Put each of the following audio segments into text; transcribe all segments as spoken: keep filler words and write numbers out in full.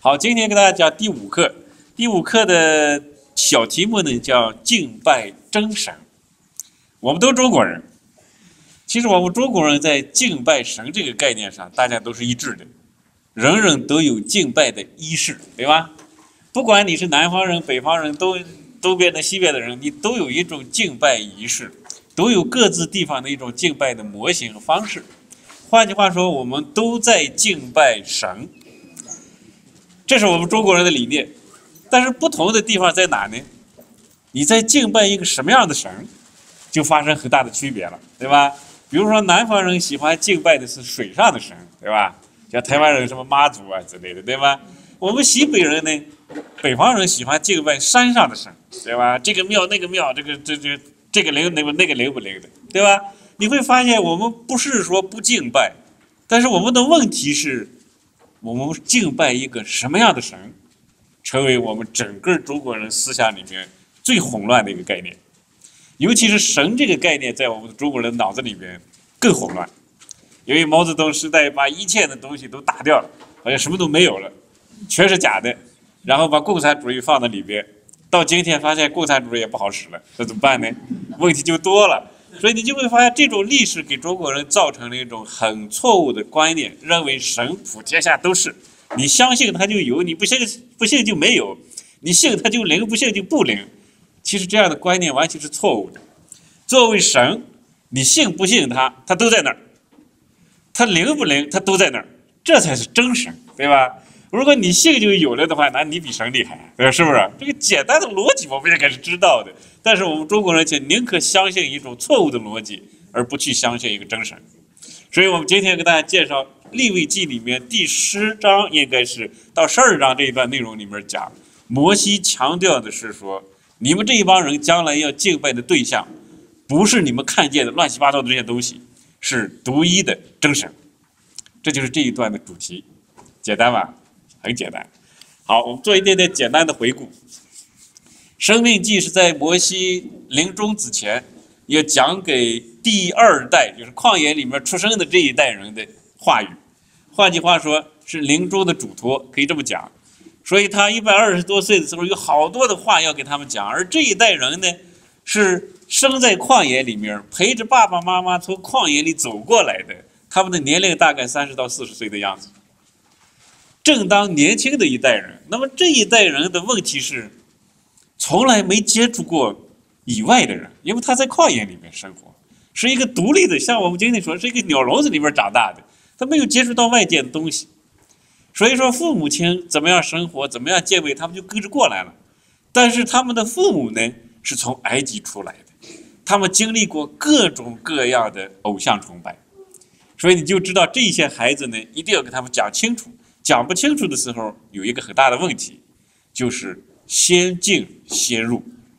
好，今天给大家讲第五课。第五课的小题目呢叫敬拜真神。我们都中国人，其实我们中国人在敬拜神这个概念上，大家都是一致的，人人都有敬拜的仪式，对吧？不管你是南方人、北方人，都东边的、西边的人，你都有一种敬拜仪式，都有各自地方的一种敬拜的模型和方式。换句话说，我们都在敬拜神。这是我们中国人的理念，但是不同的地方在哪呢？你在敬拜一个什么样的神，就发生很大的区别了，对吧？比如说南方人喜欢敬拜的是水上的神，对吧？像台湾人什么妈祖啊之类的，对吧？我们西北人呢，北方人喜欢敬拜山上的神，对吧？这个庙那个庙，这个这这这个灵那个那个灵不灵的，对吧？你会发现我们不是说不敬拜，但是我们的问题是，我们敬拜一个什么样的神，成为我们整个中国人思想里面最混乱的一个概念。尤其是神这个概念，在我们中国人脑子里面更混乱。因为毛泽东时代把一切的东西都打掉了，好像什么都没有了，全是假的，然后把共产主义放在里边。到今天发现共产主义也不好使了，这怎么办呢？问题就多了。所以你就会发现，这种历史给中国人造成了一种很错误的观念，认为神普天下都是，你相信他就有，你不信不信就没有，你信他就灵，不信就不灵。其实这样的观念完全是错误的。作为神，你信不信他，他都在那儿，他灵不灵，他都在那儿，这才是真神，对吧？如果你信就有了的话，那你比神厉害，对吧？是不是？这个简单的逻辑我们应该是知道的，但是我们中国人却宁可相信一种错误的逻辑，而不去相信一个真神。所以我们今天给大家介绍利未记里面第十章，应该是到十二章这一段内容里面讲，摩西强调的是说，你们这一帮人将来要敬拜的对象，不是你们看见的乱七八糟的这些东西，是独一的真神。这就是这一段的主题，简单吧？很简单。好，我们做一点点简单的回顾。生命记是在摩西临终之前，要讲给第二代，就是旷野里面出生的这一代人的话语。换句话说，是临终的嘱托，可以这么讲。所以他一百二十多岁的时候，有好多的话要给他们讲。而这一代人呢，是生在旷野里面，陪着爸爸妈妈从旷野里走过来的，他们的年龄大概三十到四十岁的样子。正当年轻的一代人，那么这一代人的问题是，从来没接触过以外的人，因为他在旷野里面生活，是一个独立的，像我们今天说是一个鸟笼子里面长大的，他没有接触到外界的东西，所以说父母亲怎么样生活，怎么样敬畏，他们就跟着过来了。但是他们的父母呢，是从埃及出来的，他们经历过各种各样的偶像崇拜，所以你就知道这些孩子呢，一定要给他们讲清楚。讲不清楚的时候，有一个很大的问题，就是先进先入。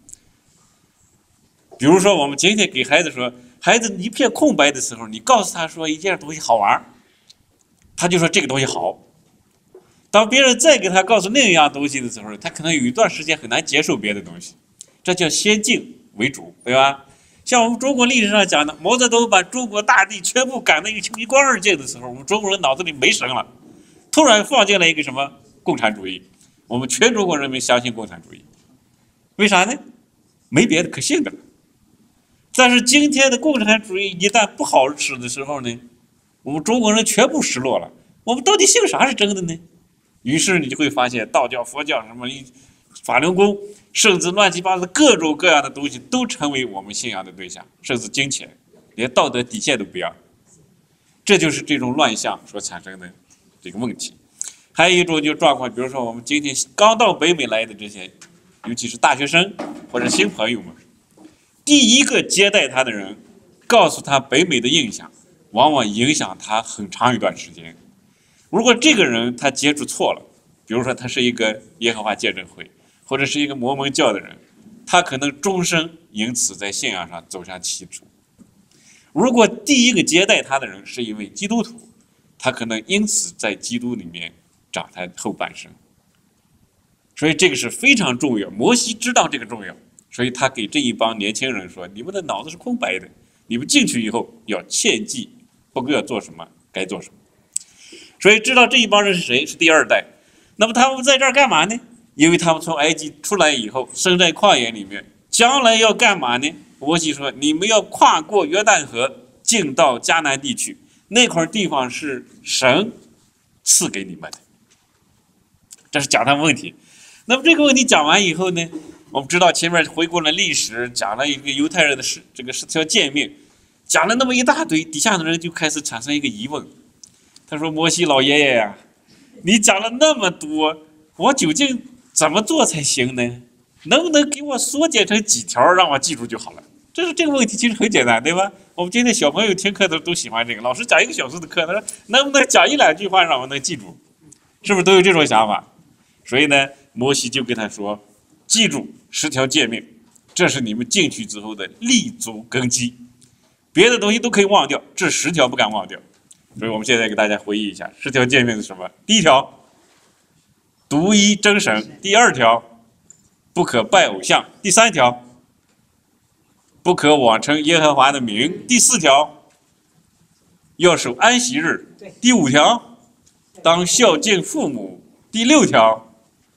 比如说我们今天给孩子说，孩子一片空白的时候，你告诉他说一件东西好玩，他就说这个东西好。当别人再给他告诉另一样东西的时候，他可能有一段时间很难接受别的东西，这叫先进为主，对吧？像我们中国历史上讲的，毛泽东把中国大地全部赶得一光二净的时候，我们中国人脑子里没神了，突然放进来一个什么共产主义，我们全中国人民相信共产主义，为啥呢？没别的可信的了。但是今天的共产主义一旦不好使的时候呢，我们中国人全部失落了。我们到底信啥是真的呢？于是你就会发现，道教、佛教什么法轮功，甚至乱七八糟的各种各样的东西，都成为我们信仰的对象，甚至金钱，连道德底线都不要。这就是这种乱象所产生的这个问题。还有一种就是状况，比如说我们今天刚到北美来的这些，尤其是大学生或者新朋友们，第一个接待他的人告诉他北美的印象，往往影响他很长一段时间。如果这个人他接触错了，比如说他是一个耶和华见证会或者是一个摩门教的人，他可能终生因此在信仰上走向歧途。如果第一个接待他的人是一位基督徒，他可能因此在基督里面长他后半生。所以这个是非常重要，摩西知道这个重要，所以他给这一帮年轻人说，你们的脑子是空白的，你们进去以后要切记，不要做什么该做什么。所以知道这一帮人是谁，是第二代。 那么他们在这儿干嘛呢？因为他们从埃及出来以后，生在旷野里面，将来要干嘛呢？摩西说：“你们要跨过约旦河，进到迦南地区，那块地方是神赐给你们的。”这是讲他们问题。那么这个问题讲完以后呢，我们知道前面回顾了历史，讲了一个犹太人的十这个十条诫命，讲了那么一大堆，底下的人就开始产生一个疑问。他说：“摩西老爷爷呀，你讲了那么多，我究竟怎么做才行呢？能不能给我缩减成几条，让我记住就好了？”这是这个问题，其实很简单，对吧？我们今天小朋友听课都都喜欢这个，老师讲一个小时的课，他说能不能讲一两句话让我能记住？是不是都有这种想法？所以呢，摩西就跟他说：“记住十条诫命，这是你们进去之后的立足根基，别的东西都可以忘掉，这十条不敢忘掉。”所以我们现在给大家回忆一下，十条诫命是什么？第一条，独一真神；第二条，不可拜偶像；第三条，不可妄称耶和华的名；第四条，要守安息日；第五条，当孝敬父母；第六条，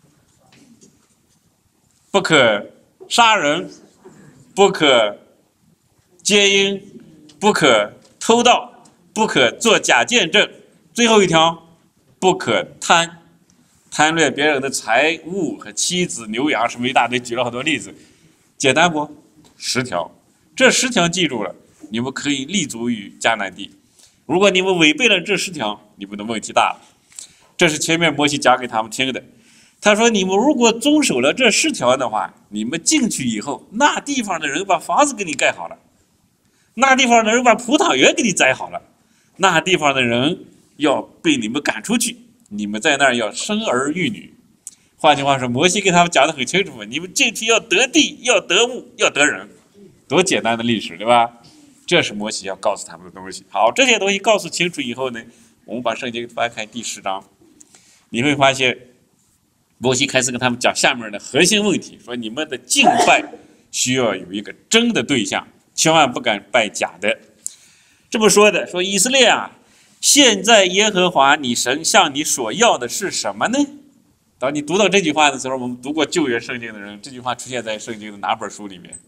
不可杀人，不可奸淫，不可偷盗，不可作假见证；最后一条，不可贪贪掠别人的财物和妻子、牛羊什么一大堆，举了好多例子，简单不？十条，这十条记住了，你们可以立足于迦南地。如果你们违背了这十条，你们的问题大了。这是前面摩西讲给他们听的。他说：“你们如果遵守了这十条的话，你们进去以后，那地方的人把房子给你盖好了，那地方的人把葡萄园给你栽好了，那地方的人要被你们赶出去，你们在那儿要生儿育女。”换句话说，摩西给他们讲得很清楚嘛，你们进去要得地，要得物，要得人，多简单的历史，对吧？这是摩西要告诉他们的东西。好，这些东西告诉清楚以后呢，我们把圣经翻开第十章，你会发现摩西开始跟他们讲下面的核心问题，说你们的敬拜需要有一个真的对象，千万不敢拜假的。这么说的，说以色列啊，现在耶和华你神向你所要的是什么呢？当你读到这句话的时候，我们读过旧约圣经的人，这句话出现在圣经的哪本书里面？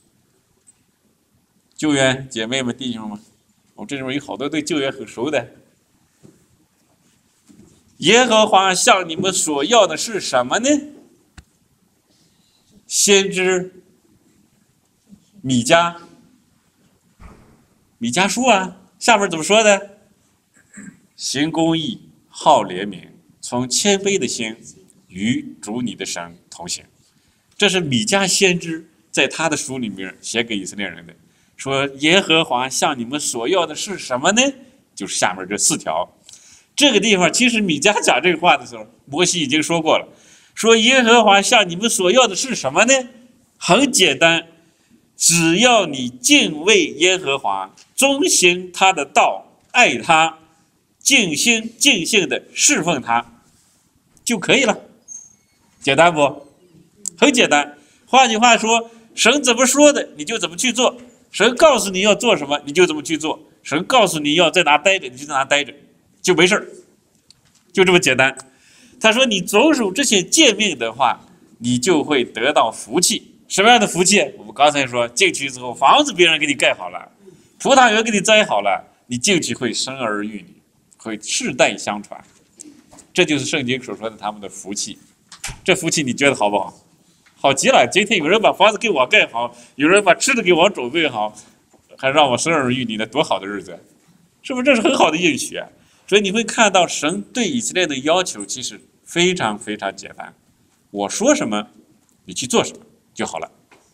旧约姐妹们、弟兄们，我们这里面有好多对旧约很熟的。耶和华向你们所要的是什么呢？先知米迦，米迦书啊，下面怎么说的？行公义，好怜悯，从谦卑的心与主你的神同行。这是米迦先知在他的书里面写给以色列人的，说耶和华向你们所要的是什么呢？就是下面这四条。这个地方其实米迦讲这个话的时候，摩西已经说过了，说耶和华向你们所要的是什么呢？很简单，只要你敬畏耶和华，遵行他的道，爱他，尽心尽性的侍奉他就可以了。简单不？很简单。换句话说，神怎么说的你就怎么去做，神告诉你要做什么你就怎么去做，神告诉你要在哪待着你就在哪待着，就没事儿，就这么简单。他说你遵守这些诫命的话，你就会得到福气。什么样的福气？我们刚才说进去之后，房子别人给你盖好了，葡萄园给你栽好了，你进去会生儿育女，会世代相传。这就是圣经所说的他们的福气。这福气你觉得好不好？好极了。今天有人把房子给我盖好，有人把吃的给我准备好，还让我生儿育女，那多好的日子，是不是？这是很好的应许啊。所以你会看到神对以色列的要求其实非常非常简单，我说什么你去做什么就好了。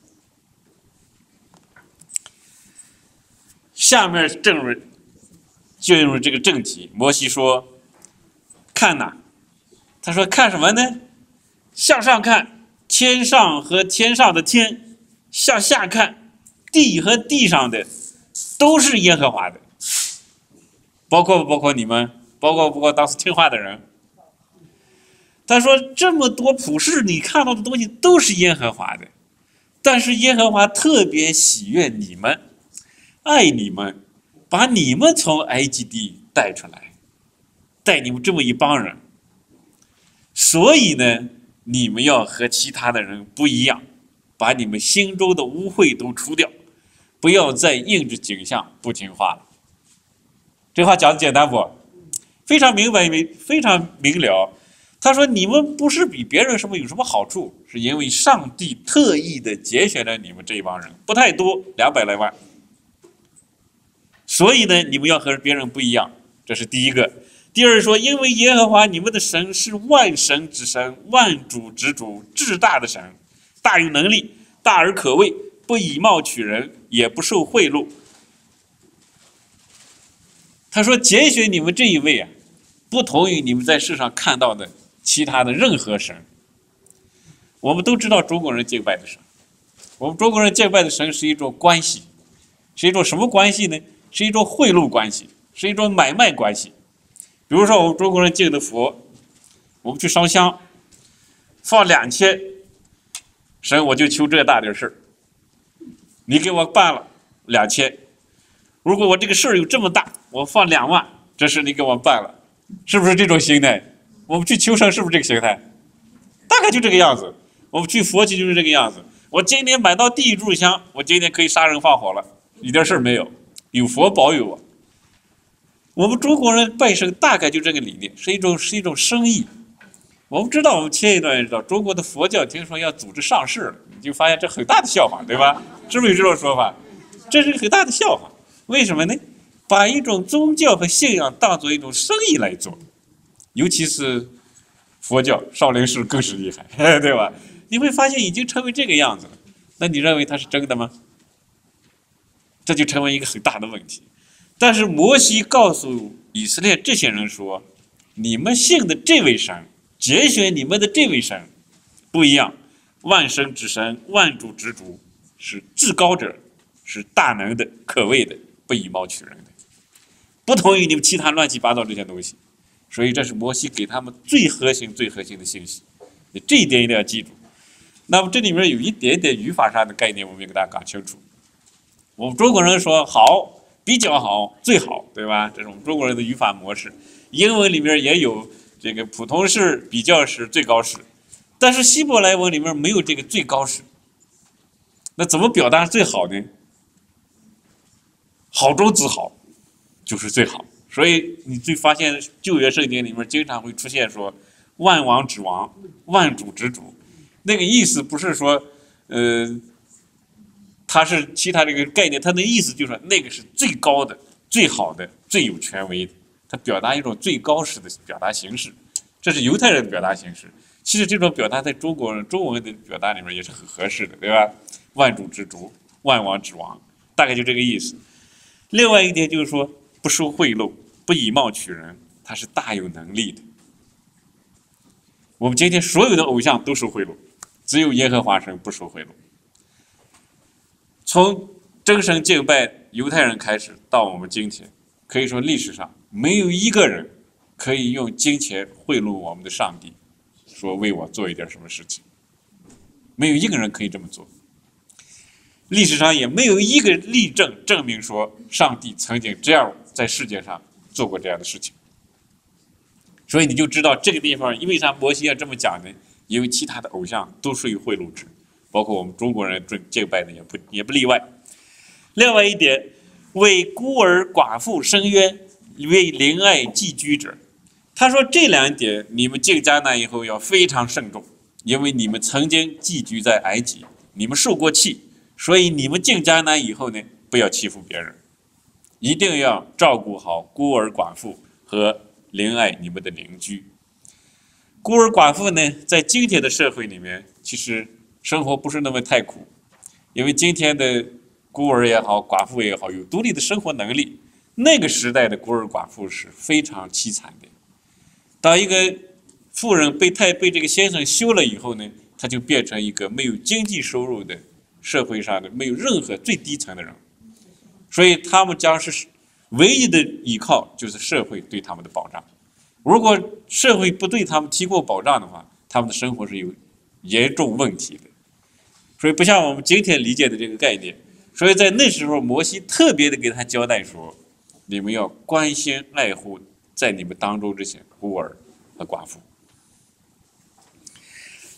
下面正入进入这个正题，摩西说看哪，他说看什么呢？向上看，天上和天上的天；向下看，地和地上的都是耶和华的。包括不包括你们？包括不包括当时听话的人？他说这么多普世你看到的东西都是耶和华的，但是耶和华特别喜悦你们，爱你们，把你们从埃及地带出来，带你们这么一帮人。 所以呢，你们要和其他的人不一样，把你们心中的污秽都除掉，不要再应着景象不听话了。这话讲的简单不？非常明白，非常明了。他说：“你们不是比别人什么有什么好处，是因为上帝特意的拣选了你们这一帮人，不太多，两百来万。所以呢，你们要和别人不一样，这是第一个。第二说，因为耶和华你们的神是万神之神，万主之主，至大的神，大有能力，大而可畏，不以貌取人，也不受贿赂。”他说：“拣选你们这一位啊，不同于你们在世上看到的其他的任何神。我们都知道中国人敬拜的神，我们中国人敬拜的神是一种关系，是一种什么关系呢？是一种贿赂关系，是一种买卖关系。比如说我们中国人敬的佛，我们去烧香，放两千，神我就求这大点事儿，你给我办了两千。如果我这个事儿有这么大，我放两万，这事你给我办了，是不是这种心态？我们去求神是不是这个心态？大概就这个样子。我们去佛去就是这个样子。我今天买到第一炷香，我今天可以杀人放火了，一点事儿没有，有佛保佑我。我们中国人拜神大概就这个理念，是一种是一种生意。我们知道，我们前一段知道中国的佛教听说要组织上市了，你就发现这很大的笑话，对吧？是不是有这种说法？这是很大的笑话。为什么呢？把一种宗教和信仰当作一种生意来做，尤其是佛教少林寺更是厉害，对吧？你会发现已经成为这个样子了。那你认为它是真的吗？这就成为一个很大的问题。但是摩西告诉以色列这些人说，你们信的这位神，拣选你们的这位神不一样，万神之神，万主之主，是至高者，是大能的，可畏的，不以貌取人的，不同于你们其他乱七八糟这些东西。所以这是摩西给他们最核心最核心的信息，这一点一定要记住。那么这里面有一点点语法上的概念，我们要给大家搞清楚。我们中国人说好，比较好，最好，对吧？这是我们中国人的语法模式。英文里面也有这个普通式、比较式、最高式，但是希伯来文里面没有这个最高式。那怎么表达最好呢？好中之好就是最好。所以你就发现旧约圣经里面经常会出现说万王之王，万主之主，那个意思不是说呃它是其他这个概念，它的意思就是说那个是最高的、最好的、最有权威的，它表达一种最高式的表达形式，这是犹太人的表达形式。其实这种表达在中国人中文的表达里面也是很合适的，对吧？万主之主，万王之王，大概就这个意思。另外一点就是说不收贿赂，不以貌取人，他是大有能力的。我们今天所有的偶像都收贿赂，只有耶和华神不收贿赂。从真神敬拜犹太人开始到我们今天，可以说历史上没有一个人可以用金钱贿赂我们的上帝，说为我做一点什么事情，没有一个人可以这么做。历史上也没有一个例证证明说上帝曾经这样在世界上做过这样的事情。所以你就知道这个地方因为啥摩西要这么讲呢？因为其他的偶像都属于贿赂制，包括我们中国人敬拜的也不也不例外。另外一点，为孤儿寡妇伸冤，为邻爱寄居者。他说这两点你们进迦南以后要非常慎重，因为你们曾经寄居在埃及，你们受过气，所以你们进迦南以后呢，不要欺负别人，一定要照顾好孤儿寡妇和邻爱你们的邻居。孤儿寡妇呢，在今天的社会里面，其实生活不是那么太苦，因为今天的孤儿也好，寡妇也好，有独立的生活能力。那个时代的孤儿寡妇是非常凄惨的。当一个妇人被太被这个先生休了以后呢，他就变成一个没有经济收入的社会上的没有任何最低层的人，所以他们将是唯一的依靠就是社会对他们的保障。如果社会不对他们提供保障的话，他们的生活是有严重问题的。所以不像我们今天理解的这个概念。所以在那时候，摩西特别的给他交代说，你们要关心爱护在你们当中这些孤儿和寡妇。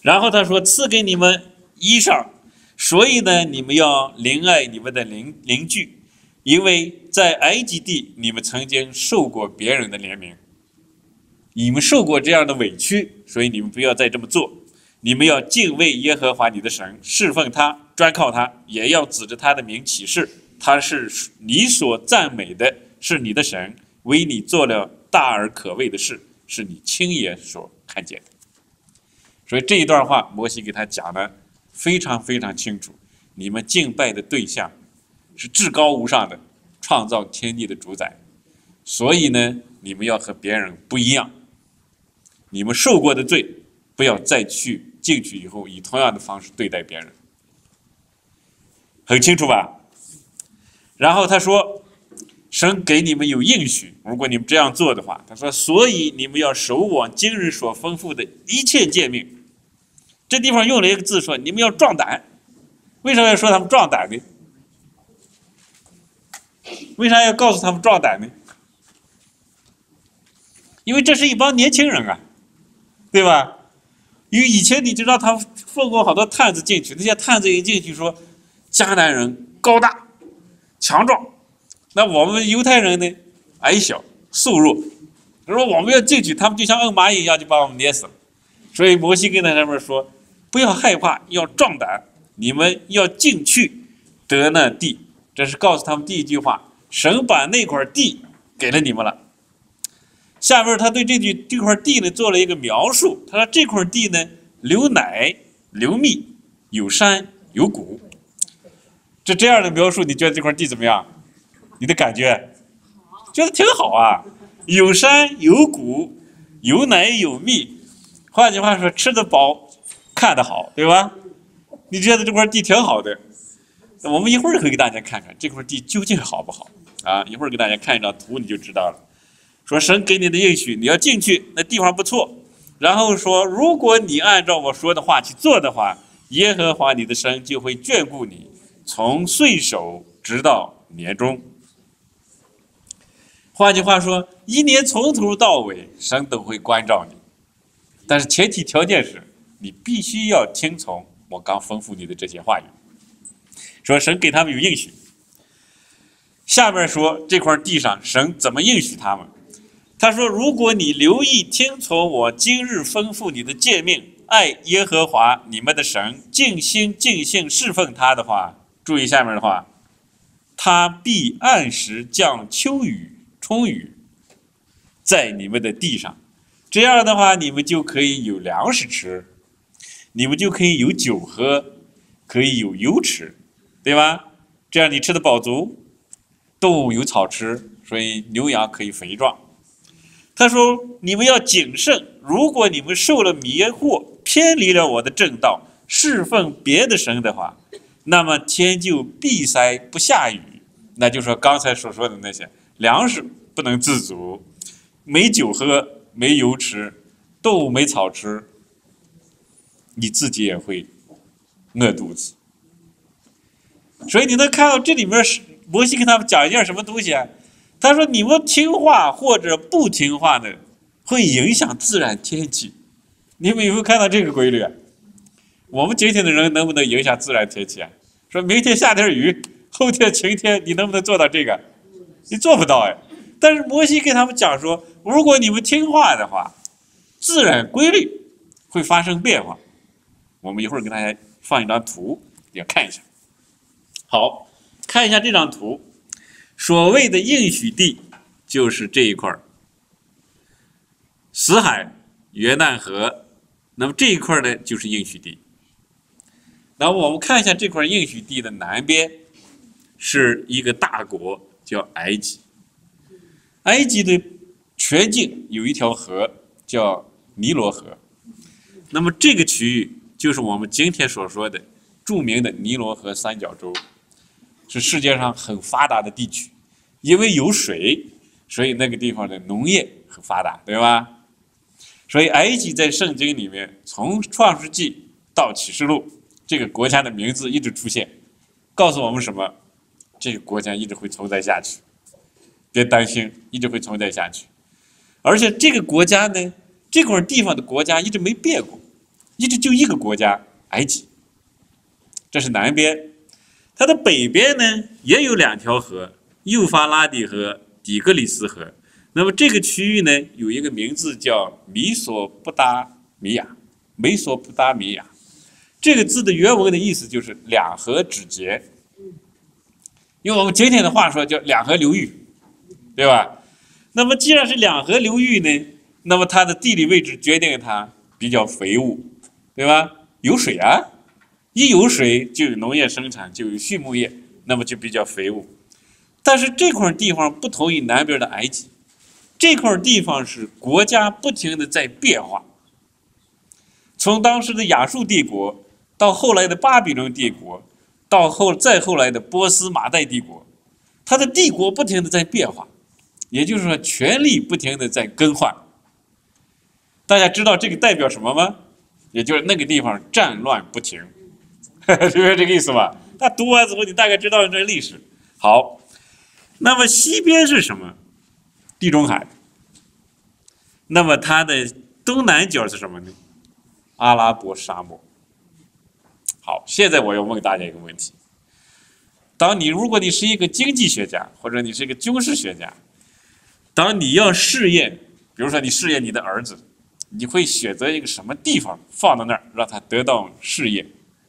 然后他说赐给你们衣裳，所以呢，你们要怜爱你们的邻邻居，因为在埃及地你们曾经受过别人的怜悯，你们受过这样的委屈，所以你们不要再这么做。你们要敬畏耶和华你的神，侍奉他，专靠他，也要指着他的名起誓，他是你所赞美的，是你的神，为你做了大而可畏的事，是你亲眼所看见的。所以这一段话，摩西给他讲的非常非常清楚。你们敬拜的对象是至高无上的，创造天地的主宰。所以呢，你们要和别人不一样。你们受过的罪，不要再去进去以后以同样的方式对待别人。很清楚吧？然后他说，神给你们有应许，如果你们这样做的话，他说，所以你们要守我今日所吩咐的一切诫命。这地方用了一个字说，你们要壮胆。为什么要说他们壮胆呢？为啥要告诉他们壮胆呢？因为这是一帮年轻人啊，对吧？因为以前你知道他们奉过好多探子进去，那些探子一进去说，迦南人高大强壮，那我们犹太人呢矮小瘦弱，他说我们要进去，他们就像摁蚂蚁一样就把我们捏死了。所以摩西跟他们说，不要害怕，要壮胆，你们要进去得那地。这是告诉他们第一句话，神把那块地给了你们了。下面他对这句这块地呢做了一个描述，他说这块地呢流奶流蜜，有山有谷。这这样的描述，你觉得这块地怎么样？你的感觉觉得挺好啊，有山有谷，有奶有蜜，换句话说，吃得饱看得好，对吧？你觉得这块地挺好的，我们一会儿可以给大家看看这块地究竟好不好啊？一会儿给大家看一张图你就知道了。说神给你的应许，你要进去，那地方不错。然后说，如果你按照我说的话去做的话，耶和华你的神就会眷顾你，从岁首直到年终。换句话说，一年从头到尾，神都会关照你。但是前提条件是，你必须要听从我刚吩咐你的这些话语。说神给他们有应许。下面说这块地上神怎么应许他们？他说，如果你留意听从我今日吩咐你的诫命，爱耶和华你们的神，尽心尽性侍奉他的话，注意下面的话，他必按时降秋雨充雨在你们的地上，这样的话你们就可以有粮食吃，你们就可以有酒喝，可以有油吃，对吧？这样你吃得饱足，动物有草吃，所以牛羊可以肥壮。他说，你们要谨慎，如果你们受了迷惑，偏离了我的正道，侍奉别的神的话，那么天就闭塞不下雨。那就是说刚才所说的那些粮食不能自足，没酒喝，没油吃，动物没草吃，你自己也会饿肚子。所以你能看到这里面摩西跟他们讲一件什么东西啊？他说，你们听话或者不听话呢，会影响自然天气。你们有没有看到这个规律啊？我们今天的人能不能影响自然天气啊？说明天下点雨，后天晴天，你能不能做到这个？你做不到哎。但是摩西跟他们讲说，如果你们听话的话，自然规律会发生变化。我们一会儿给大家放一张图，也看一下。好，看一下这张图。所谓的应许地就是这一块，死海、约旦河，那么这一块呢就是应许地。那我们看一下这块应许地的南边是一个大国叫埃及，埃及的全境有一条河叫尼罗河，那么这个区域就是我们今天所说的著名的尼罗河三角洲，是世界上很发达的地区。因为有水，所以那个地方的农业很发达，对吧？所以埃及在圣经里面，从创世纪到启示录，这个国家的名字一直出现，告诉我们什么？这个国家一直会存在下去，别担心，一直会存在下去。而且这个国家呢，这块地方的国家一直没变过， 一直就一个国家，埃及。这是南边。它的北边呢也有两条河，幼发拉底河、底格里斯河。那么这个区域呢有一个名字叫米索不达米亚，美索不达米亚。这个字的原文的意思就是两河之节，用我们今天的话说叫两河流域，对吧？那么既然是两河流域呢，那么它的地理位置决定它比较肥沃，对吧？有水啊，一有水就有农业生产，就有畜牧业，那么就比较肥沃。但是这块地方不同于南边的埃及，这块地方是国家不停的在变化，从当时的亚述帝国到后来的巴比伦帝国，到后再后来的波斯马代帝国，它的帝国不停的在变化，也就是说权力不停的在更换。大家知道这个代表什么吗？也就是那个地方战乱不停，是不是这个意思吧？那读完之后你大概知道这历史。好，那么西边是什么？地中海。那么它的东南角是什么呢？阿拉伯沙漠。好，现在我要问大家一个问题：当你如果你是一个经济学家，或者你是一个军事学家，当你要试验，比如说你试验你的儿子，你会选择一个什么地方放到那儿，让他得到试验？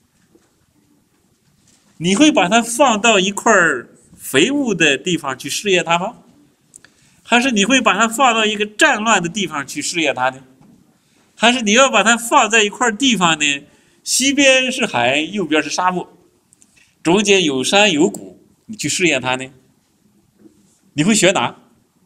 你会把它放到一块肥沃的地方去试验它吗？还是你会把它放到一个战乱的地方去试验它呢？还是你要把它放在一块地方呢？西边是海，右边是沙漠，中间有山有谷，你去试验它呢？你会选哪？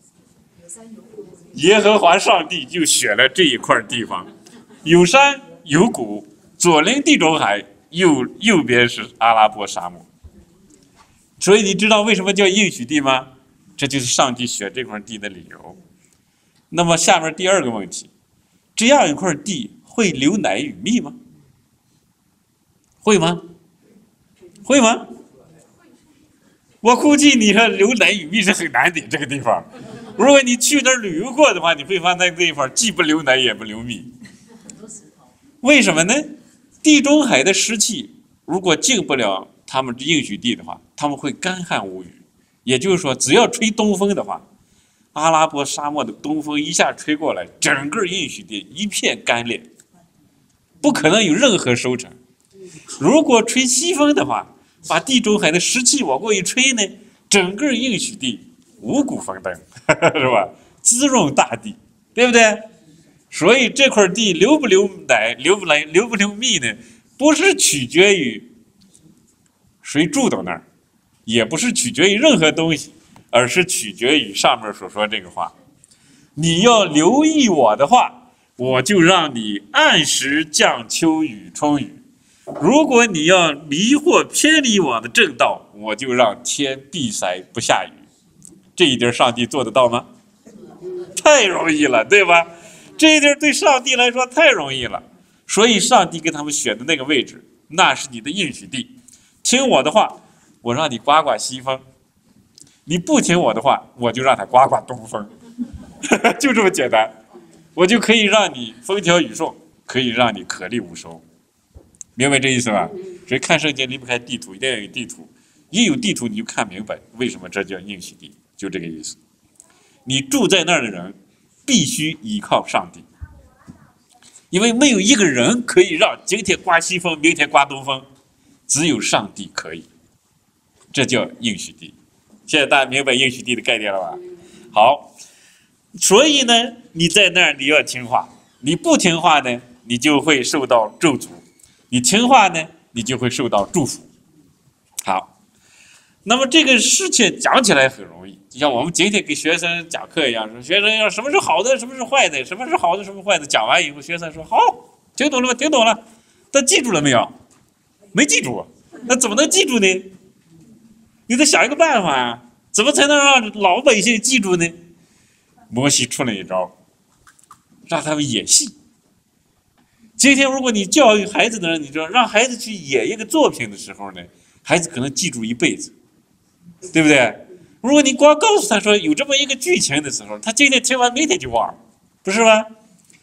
耶和华上帝就选了这一块地方，有山有谷，左临地中海，右右边是阿拉伯沙漠。所以你知道为什么叫应许地吗？这就是上帝选这块地的理由。那么下面第二个问题，这样一块地会流奶与蜜吗？会吗？会吗？我估计你说流奶与蜜是很难的，这个地方。如果你去那儿旅游过的话，你会发现那个地方既不流奶也不流蜜。为什么呢？地中海的湿气如果进不了他们应许地的话，他们会干旱无雨。也就是说，只要吹东风的话，阿拉伯沙漠的东风一下吹过来，整个应许地一片干裂，不可能有任何收成。如果吹西风的话，把地中海的湿气往过一吹呢，整个应许地五谷丰登，是吧？滋润大地，对不对？所以这块地流不流奶，流不来，流不流蜜呢？不是取决于谁住到那儿，也不是取决于任何东西，而是取决于上面所说这个话：你要留意我的话，我就让你按时降秋雨春雨；如果你要迷惑偏离我的正道，我就让天闭塞不下雨。这一点上帝做得到吗？太容易了，对吧？这一点对上帝来说太容易了，所以上帝给他们选的那个位置，那是你的应许地。听我的话，我让你刮刮西风；你不听我的话，我就让他刮刮东风。就这么简单，我就可以让你风调雨顺，可以让你颗粒无收。明白这意思吧？所以看圣经离不开地图，一定要有地图。一有地图你就看明白为什么这叫应许地，就这个意思。你住在那儿的人必须依靠上帝，因为没有一个人可以让今天刮西风，明天刮东风，只有上帝可以。这叫应许地。现在大家明白应许地的概念了吧？好，所以呢，你在那儿你要听话，你不听话呢，你就会受到咒诅；你听话呢，你就会受到祝福。好，那么这个事情讲起来很容易，就像我们今天给学生讲课一样，说学生要什么是好的，什么是坏的，什么是好的，什么是坏的，讲完以后，学生说好，听懂了吗？听懂了，但记住了没有？没记住，那怎么能记住呢？你得想一个办法啊，怎么才能让老百姓记住呢？摩西出了一招，让他们演戏。今天如果你教育孩子的人，你知道让孩子去演一个作品的时候呢，孩子可能记住一辈子，对不对？如果你光告诉他说有这么一个剧情的时候，他今天听完明天就忘了，不是吧？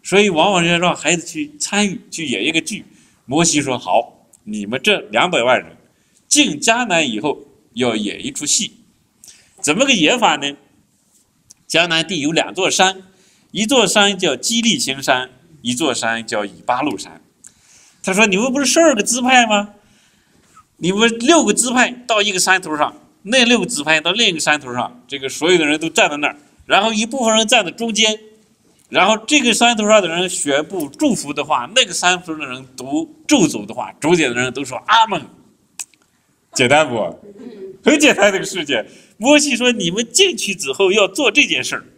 所以往往要让孩子去参与，去演一个剧。摩西说：“好，你们这两百万人进迦南以后要演一出戏，怎么个演法呢？迦南地有两座山，一座山叫基利心山，一座山叫以巴路山。他说：你们不是十二个支派吗？你们六个支派到一个山头上，那六个支派到另一个山头上，这个所有的人都站在那儿，然后一部分人站在中间。”然后这个山头上的人宣布祝福的话，那个山头的人读咒诅的话，中间的人都说阿门。简单不？很简单这个事情。摩西说：“你们进去之后要做这件事儿，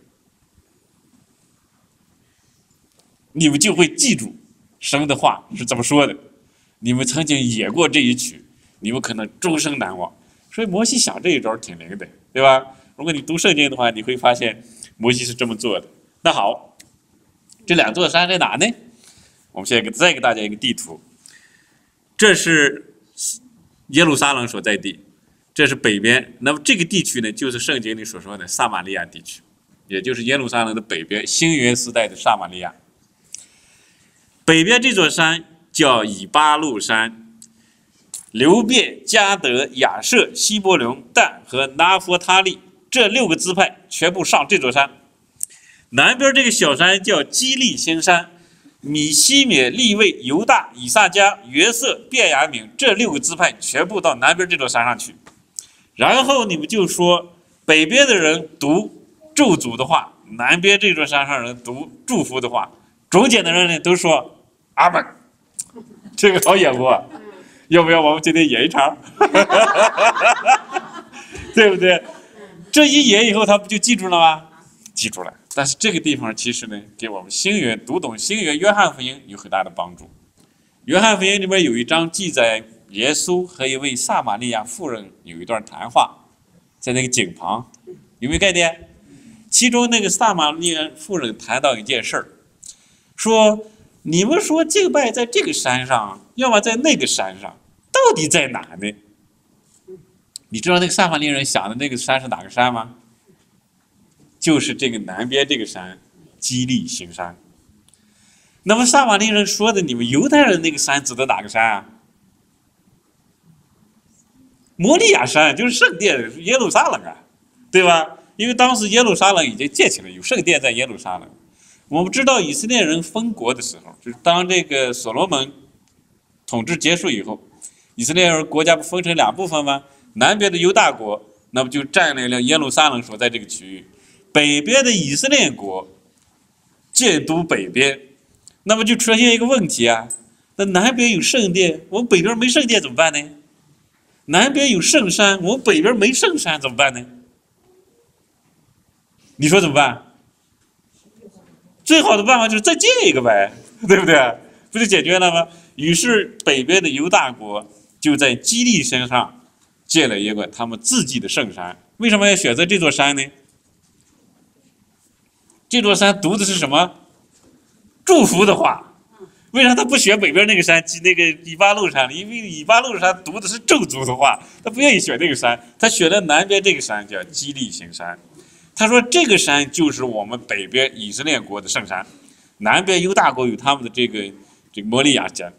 你们就会记住神的话是怎么说的。你们曾经演过这一曲，你们可能终生难忘。”所以摩西想这一招挺灵的，对吧？如果你读圣经的话，你会发现摩西是这么做的。那好。这两座山在哪呢？我们现在再给大家一个地图，这是耶路撒冷所在地，这是北边。那么这个地区呢，就是圣经里所说的撒玛利亚地区，也就是耶路撒冷的北边，新约时代的撒玛利亚。北边这座山叫以巴路山，流便、迦得、亚设、希伯伦、但和拿弗他利这六个支派全部上这座山。南边这个小山叫基利心山，米西缅、利未、犹大、以萨迦、约瑟、便雅悯这六个支派全部到南边这座山上去。然后你们就说，北边的人读咒诅的话，南边这座山上人读祝福的话，中间的人呢都说阿门。这个好演不？要不要我们今天演一场？对不对？这一演以后，他不就记住了吗？记住了。但是这个地方其实呢，给我们新约读懂新约约翰福音有很大的帮助。约翰福音里面有一章记载耶稣和一位撒玛利亚妇人有一段谈话，在那个井旁，有没有概念？其中那个撒玛利亚妇人谈到一件事儿，说你们说敬拜在这个山上，要么在那个山上，到底在哪呢？你知道那个撒玛利亚人想的那个山是哪个山吗？就是这个南边这个山，基利心山。那么撒玛利亚人说的，你们犹太人那个山指的哪个山啊？摩利亚山，就是圣殿，耶路撒冷啊，对吧？因为当时耶路撒冷已经建起来，有圣殿在耶路撒冷。我们知道以色列人分国的时候，就是当这个所罗门统治结束以后，以色列人国家不分成两部分吗？南边的犹大国，那不就占领了耶路撒冷所在这个区域。北边的以色列国建都北边，那么就出现一个问题啊，那南边有圣殿，我们北边没圣殿怎么办呢？南边有圣山，我们北边没圣山怎么办呢？你说怎么办？最好的办法就是再建一个呗，对不对？不就解决了吗？于是北边的犹大国就在基利山上建了一个他们自己的圣山。为什么要选择这座山呢？这座山读的是什么？祝福的话。为啥他不选北边那个山，那个以巴路山？因为以巴路山读的是咒诅的话，他不愿意选那个山，他选了南边这个山，叫基利心山。他说这个山就是我们北边以色列国的圣山，南边犹大国有他们的这个这个摩利亚山，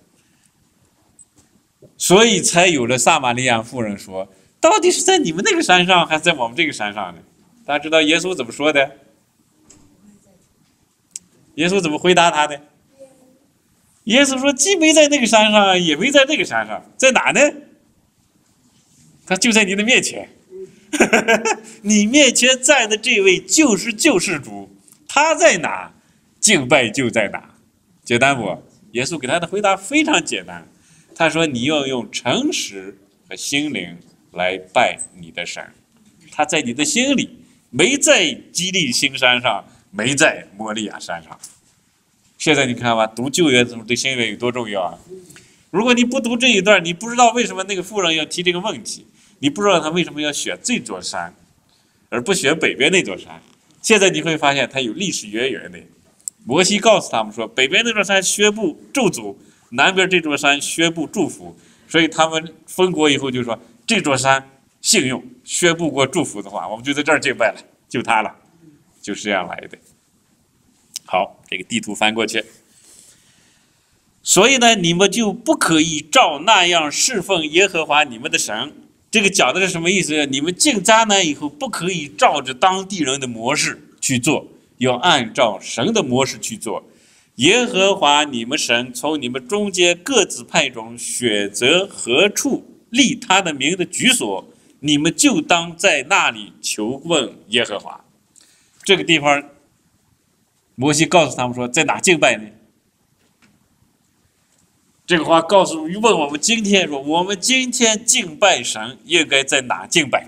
所以才有了撒玛利亚妇人说，到底是在你们那个山上，还是在我们这个山上呢？大家知道耶稣怎么说的？耶稣怎么回答他的？耶稣说，既没在那个山上，也没在那个山上，在哪呢？他就在你的面前。你面前站的这位就是救世主，他在哪，敬拜就在哪。简单不？耶稣给他的回答非常简单，他说你要用诚实和心灵来拜你的神，他在你的心里，没在基利心山上，没在摩利亚山上。现在你看吧，读旧约的时候对新约有多重要啊！如果你不读这一段，你不知道为什么那个妇人要提这个问题，你不知道他为什么要选这座山，而不选北边那座山。现在你会发现它有历史渊源的。摩西告诉他们说，北边那座山宣布咒诅，南边这座山宣布祝福，所以他们分国以后就说，这座山信用宣布过祝福的话，我们就在这儿敬拜了，就他了，就是这样来的。 好，这个地图翻过去。所以呢，你们就不可以照那样侍奉耶和华你们的神。这个讲的是什么意思？你们进迦南以后，不可以照着当地人的模式去做，要按照神的模式去做。耶和华你们神从你们中间各自派中选择何处立他的名的居所，你们就当在那里求问耶和华。这个地方，摩西告诉他们说，在哪敬拜呢？这个话告诉问我们今天说，我们今天敬拜神应该在哪敬拜？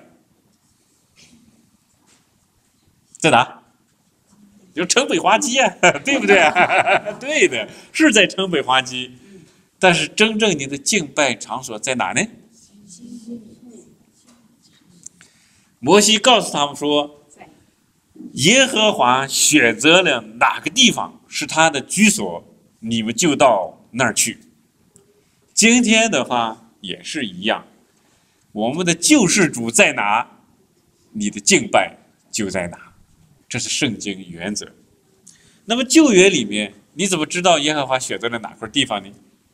在哪？就城北华基啊，对不对啊？对的，是在城北华基。但是真正你的敬拜场所在哪呢？摩西告诉他们说，耶和华选择了哪个地方是他的居所，你们就到那儿去。今天的话也是一样，我们的救世主在哪，你的敬拜就在哪，这是圣经原则。那么旧约里面，你怎么知道耶和华选择了哪块地方呢？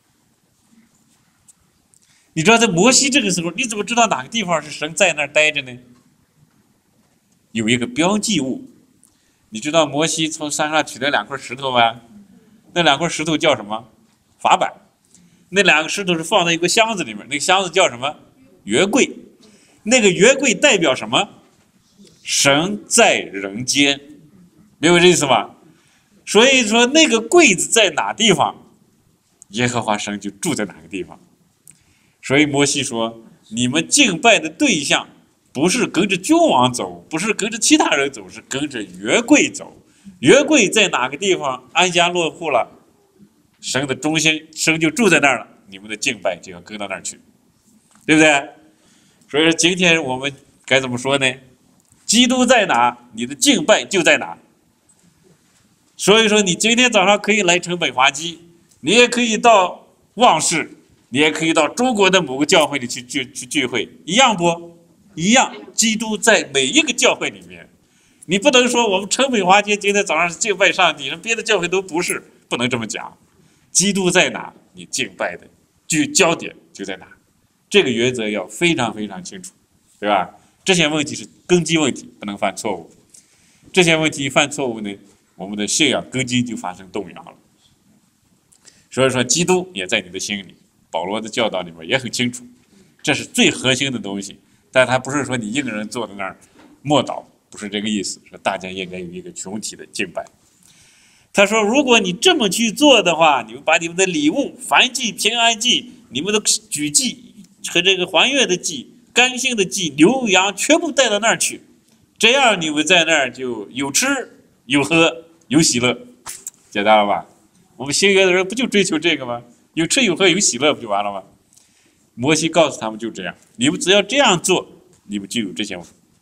你知道在摩西这个时候，你怎么知道哪个地方是神在那儿待着呢？有一个标记物。你知道摩西从山上取了两块石头吗？那两块石头叫什么？法版。那两个石头是放在一个箱子里面，那个箱子叫什么？约柜。那个约柜代表什么？神在人间，明白这意思吗？所以说那个柜子在哪地方，耶和华神就住在哪个地方。所以摩西说，你们敬拜的对象不是跟着君王走，不是跟着其他人走，是跟着约柜走。约柜在哪个地方安家落户了，神的中心，神就住在那儿了，你们的敬拜就要跟到那儿去，对不对？所以说今天我们该怎么说呢？基督在哪，你的敬拜就在哪。所以说你今天早上可以来城北华基，你也可以到旺市，你也可以到中国的某个教会里去聚去聚会，一样不一样？基督在每一个教会里面，你不能说我们城北华基今天早上是敬拜上帝，别的教会都不是，不能这么讲。基督在哪，你敬拜的就焦点就在哪，这个原则要非常非常清楚，对吧？这些问题是根基问题，不能犯错误。这些问题一犯错误呢，我们的信仰根基就发生动摇了。所以说，基督也在你的心里，保罗的教导里面也很清楚，这是最核心的东西。但他不是说你一个人坐在那儿默祷，不是这个意思，说大家应该有一个群体的敬拜。他说，如果你这么去做的话，你们把你们的礼物、燔祭、平安祭、你们的举祭和这个还愿的祭、甘心的祭、牛羊全部带到那儿去，这样你们在那儿就有吃有喝有喜乐，简单了吧？我们新约的人不就追求这个吗？有吃有喝有喜乐不就完了吗？摩西告诉他们就这样，你们只要这样做，你们就有这些。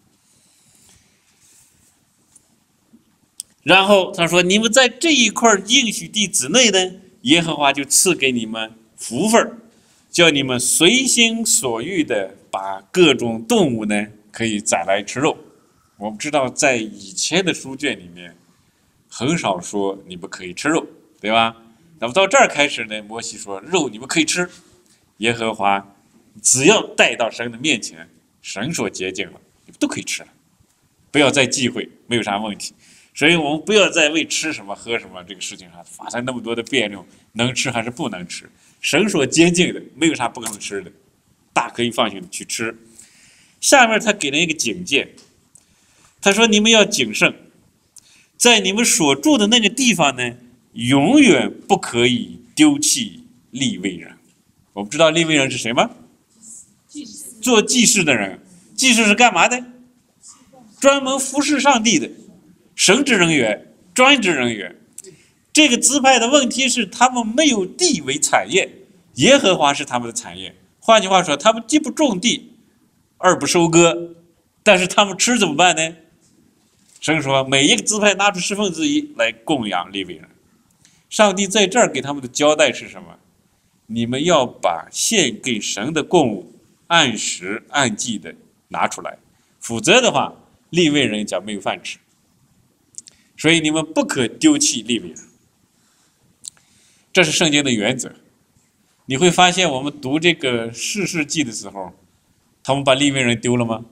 然后他说，你们在这一块应许地之内呢，耶和华就赐给你们福分，叫你们随心所欲的把各种动物呢可以宰来吃肉。我们知道在以前的书卷里面很少说你们可以吃肉，对吧？那么到这儿开始呢，摩西说肉你们可以吃，耶和华只要带到神的面前，神所洁净了，你们都可以吃了，不要再忌讳，没有啥问题。所以我们不要再为吃什么喝什么这个事情上发生那么多的辩论，能吃还是不能吃。神所洁净的没有啥不能吃的，大可以放心的去吃。下面他给了一个警戒，他说你们要谨慎，在你们所住的那个地方呢，永远不可以丢弃利未人。我们知道利未人是谁吗？做祭祀的人。祭祀是干嘛的？专门服侍上帝的神职人员、专职人员。这个支派的问题是他们没有地为产业，耶和华是他们的产业。换句话说，他们既不种地，二不收割，但是他们吃怎么办呢？神说每一个支派拿出十分之一来供养利未人。上帝在这儿给他们的交代是什么？你们要把献给神的供物按时按季的拿出来，否则的话利未人将没有饭吃。 所以你们不可丢弃利未人。这是圣经的原则。你会发现，我们读这个士世记的时候，他们把利未人丢了吗？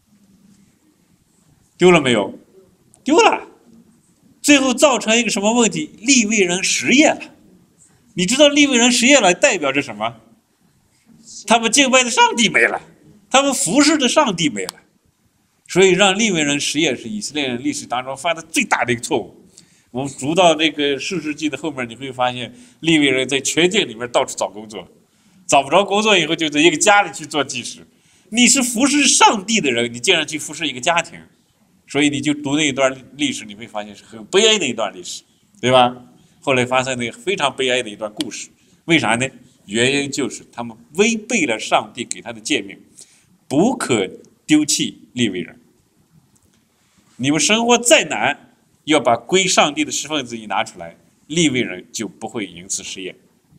丢了没有？丢了。最后造成一个什么问题？利未人失业了。你知道利未人失业了代表着什么？他们敬拜的上帝没了，他们服侍的上帝没了。所以让利未人失业是以色列人历史当中犯的最大的一个错误。我们读到这个士世记的后面，你会发现利未人在全境里面到处找工作，找不着工作以后就在一个家里去做祭司。你是服侍上帝的人，你竟然去服侍一个家庭，所以你就读那一段历史，你会发现是很悲哀的一段历史，对吧？后来发生了非常悲哀的一段故事，为啥呢？原因就是他们违背了上帝给他的诫命，不可丢弃利未人。你们生活再难，要把归上帝的十分之一拿出来，利未人就不会因此失业。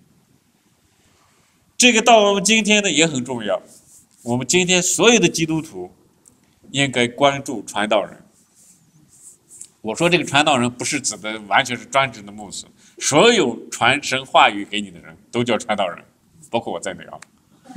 这个到我们今天呢也很重要。我们今天所有的基督徒应该关注传道人。我说这个传道人不是指的完全是专职的牧师，所有传神话语给你的人都叫传道人，包括我在内啊。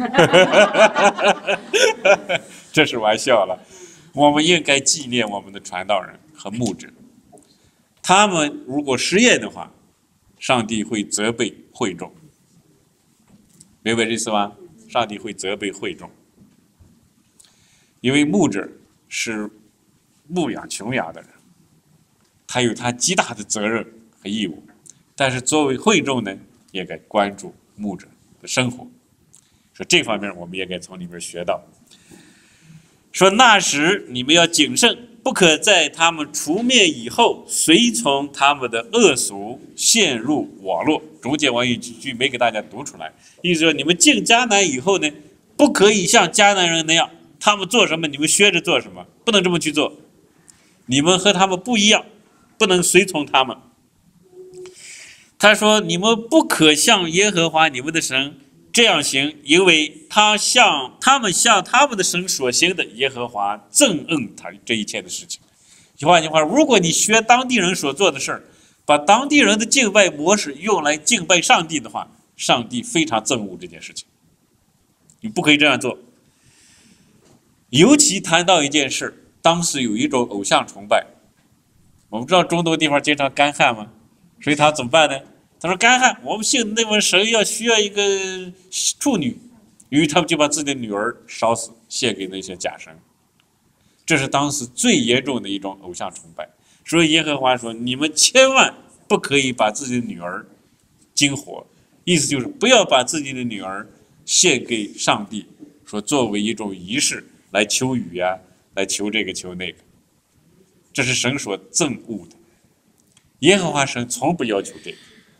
这是玩笑了。我们应该纪念我们的传道人和牧者，他们如果失业的话，上帝会责备会众，明白这意思吗？上帝会责备会众，因为牧者是牧养穷羊的人，他有他极大的责任和义务，但是作为会众呢，也该关注牧者的生活，说这方面我们也该从里面学到。说那时你们要谨慎，不可在他们除灭以后随从他们的恶俗，陷入网络。中间我有几句没给大家读出来，意思说你们进迦南以后呢，不可以像迦南人那样，他们做什么你们学着做什么，不能这么去做。你们和他们不一样，不能随从他们。他说你们不可像耶和华你们的神这样行，因为他向他们向他们的神所行的，耶和华憎恶他这一切的事情。换句话，如果你学当地人所做的事儿，把当地人的敬拜模式用来敬拜上帝的话，上帝非常憎恶这件事情，你不可以这样做。尤其谈到一件事，当时有一种偶像崇拜，我们知道中东地方经常干旱吗？所以他怎么办呢？他说干旱，我们信那位神要需要一个处女，于是他们就把自己的女儿烧死，献给那些假神。这是当时最严重的一种偶像崇拜。所以耶和华说，你们千万不可以把自己的女儿惊活，意思就是不要把自己的女儿献给上帝，说作为一种仪式来求雨啊，来求这个求那个，这是神所憎恶的。耶和华神从不要求这个，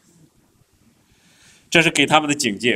这是给他们的警戒。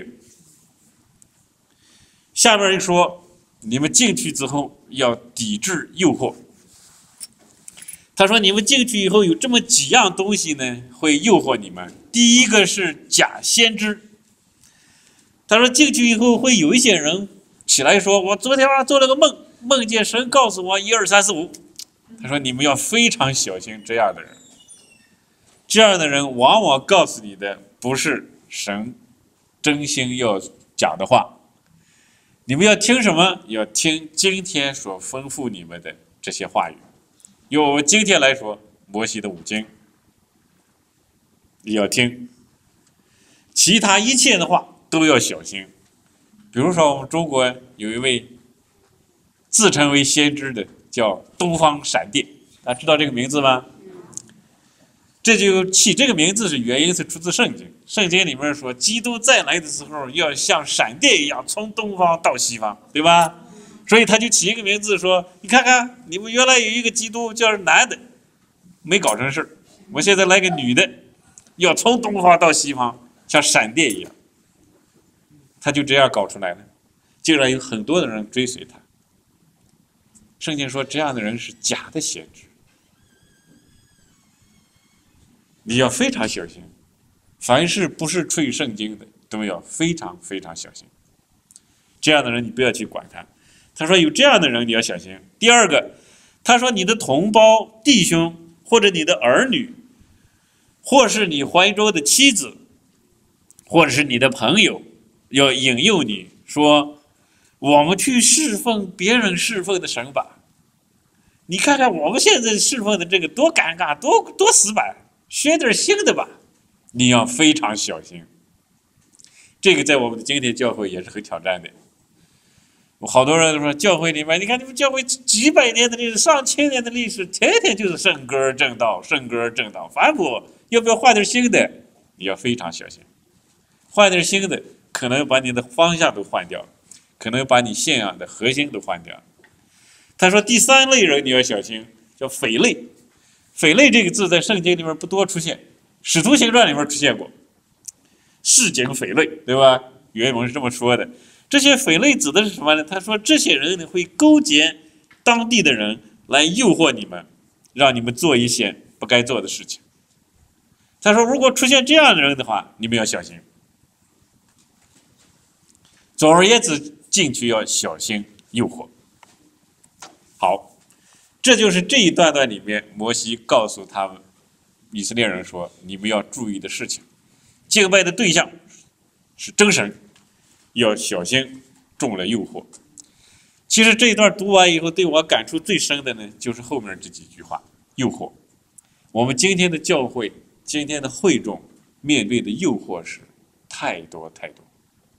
下面一说，你们进去之后要抵制诱惑。他说你们进去以后有这么几样东西呢，会诱惑你们。第一个是假先知。他说进去以后会有一些人起来说，我昨天晚上做了个梦，梦见神告诉我一二三四五。他说你们要非常小心这样的人，这样的人往往告诉你的不是神真心要讲的话。你们要听什么？要听今天所吩咐你们的这些话语。用我们今天来说，摩西的五经你要听，其他一切的话都要小心。比如说我们中国有一位自称为先知的，叫东方闪电，大家知道这个名字吗？这就起这个名字是原因是出自圣经，圣经里面说基督再来的时候要像闪电一样从东方到西方，对吧？所以他就起一个名字说，你看看你们原来有一个基督叫男的，没搞成事，我现在来个女的，要从东方到西方像闪电一样，他就这样搞出来了，竟然有很多的人追随他。圣经说这样的人是假的先知，你要非常小心，凡是不是吹圣经的都要非常非常小心。这样的人你不要去管他。他说有这样的人你要小心。第二个，他说你的同胞弟兄或者你的儿女，或是你怀中的妻子，或者是你的朋友，要引诱你说，我们去侍奉别人侍奉的神吧。你看看我们现在侍奉的这个多尴尬，多多死板，学点新的吧。你要非常小心。这个在我们的今天教会也是很挑战的。好多人都说教会里面，你看你们教会几百年的历史，上千年的历史，天天就是圣歌正道，圣歌正道，反复。要不要换点新的？你要非常小心。换点新的，可能把你的方向都换掉，可能把你信仰的核心都换掉。他说第三类人你要小心，叫匪类。匪类这个字在圣经里面不多出现，使徒行传里面出现过，市井匪类，对吧？原文是这么说的。这些匪类指的是什么呢？他说这些人呢会勾结当地的人来诱惑你们，让你们做一些不该做的事情。他说如果出现这样的人的话，你们要小心。总而言之，进去要小心诱惑。好，这就是这一段段里面摩西告诉他们以色列人说你们要注意的事情。敬拜的对象是真神，要小心中了诱惑。其实这一段读完以后，对我感触最深的呢，就是后面这几句话。诱惑，我们今天的教会，今天的会众面对的诱惑是太多太多。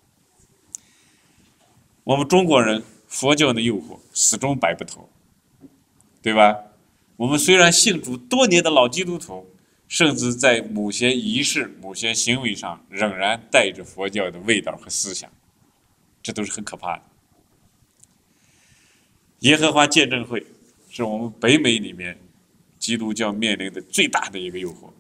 我们中国人佛教的诱惑始终摆不脱，对吧？我们虽然信主多年的老基督徒，甚至在某些仪式、某些行为上仍然带着佛教的味道和思想，这都是很可怕的。耶和华见证会是我们北美里面基督教面临的最大的一个诱惑。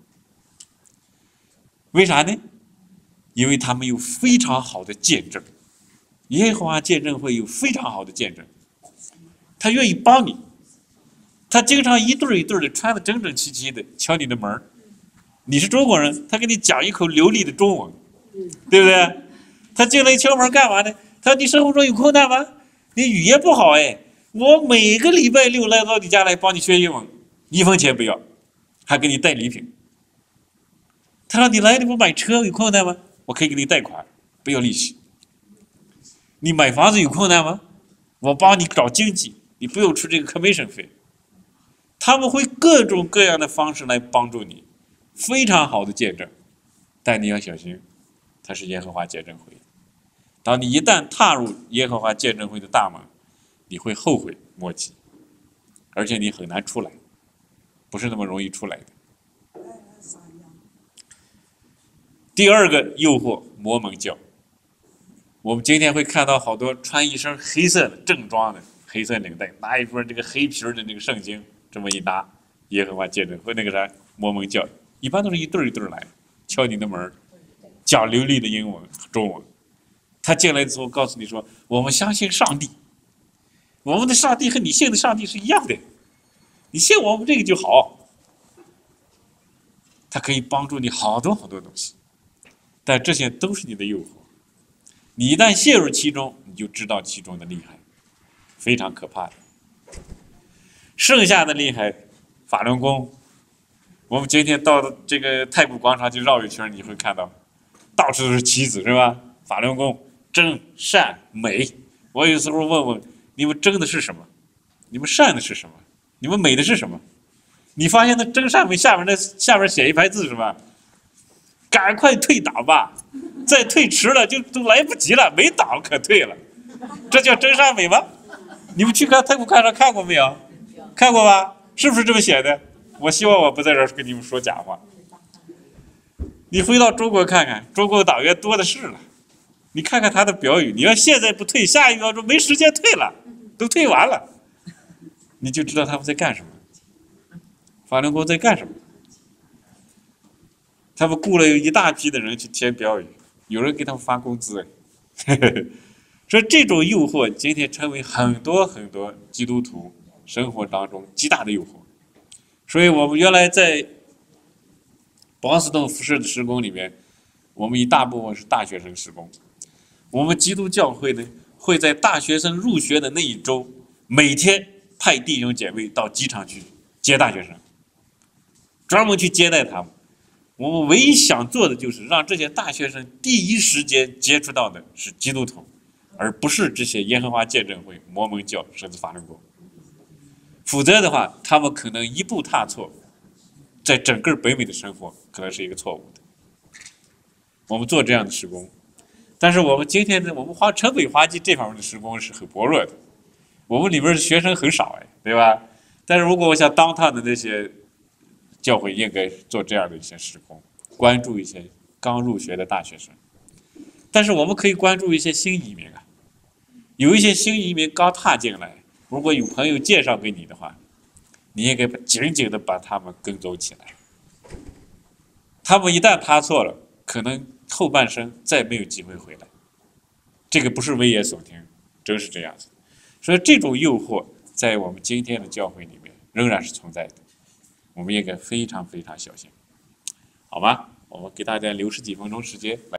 为啥呢？因为他们有非常好的见证。耶和华见证会有非常好的见证，他愿意帮你，他经常一对一对的穿得整整齐齐的敲你的门。你是中国人，他给你讲一口流利的中文，对不对？他进来敲门干嘛呢？他说你生活中有困难吗？你语言不好哎，我每个礼拜六来到你家来帮你学英文，一分钱不要，还给你带礼品。他说你来你不买车有困难吗？我可以给你贷款，不要利息。你买房子有困难吗？我帮你找经纪，你不用出这个 commission 费。他们会各种各样的方式来帮助你，非常好的见证。但你要小心，它是耶和华见证会。当你一旦踏入耶和华见证会的大门，你会后悔莫及，而且你很难出来，不是那么容易出来的。第二个诱惑，摩门教。我们今天会看到好多穿一身黑色的正装的黑色领带，拿一本这个黑皮的那个圣经，这么一拿，耶和华见证会那个啥摩门教，一般都是一对一对来敲你的门，讲流利的英文中文。他进来之后告诉你说，我们相信上帝，我们的上帝和你信的上帝是一样的，你信我们这个就好。他可以帮助你好多好多东西，但这些都是你的诱惑。你一旦陷入其中，你就知道其中的厉害，非常可怕的。剩下的厉害，法轮功。我们今天到这个太古广场去绕一圈，你会看到到处都是旗子，是吧？法轮功，真善美。我有时候问问你们真的是什么？你们善的是什么？你们美的是什么？你发现那真善美下面那下面写一排字是吧？赶快退党吧！再退迟了就都来不及了，没党可退了。这叫真善美吗？你们去看太古广场看过没有？看过吧？是不是这么写的？我希望我不在这儿跟你们说假话。你回到中国看看，中国党员多的是了。你看看他的标语，你要现在不退，下一秒钟没时间退了，都退完了，你就知道他们在干什么。法轮功在干什么？他们雇了有一大批的人去填标语，有人给他们发工资。所以这种诱惑今天成为很多很多基督徒生活当中极大的诱惑。所以我们原来在波士顿服饰的施工里面，我们一大部分是大学生施工。我们基督教会呢，会在大学生入学的那一周，每天派弟兄姐妹到机场去接大学生。 专门去接待他们。我们唯一想做的就是让这些大学生第一时间接触到的是基督徒，而不是这些耶和华见证会、摩门教、十字法轮功。否则的话，他们可能一步踏错，在整个北美的生活可能是一个错误的。我们做这样的施工，但是我们今天的我们花城北花季这方面的施工是很薄弱的，我们里面的学生很少哎，对吧？但是如果我想当他的那些教会应该做这样的一些施工，关注一些刚入学的大学生。但是我们可以关注一些新移民啊，有一些新移民刚踏进来，如果有朋友介绍给你的话，你应该紧紧的把他们跟踪起来。他们一旦踏错了，可能后半生再没有机会回来。这个不是危言耸听，真是这样子。所以这种诱惑在我们今天的教会里面仍然是存在的，我们应该非常非常小心，好吗？我们给大家留十几分钟时间来。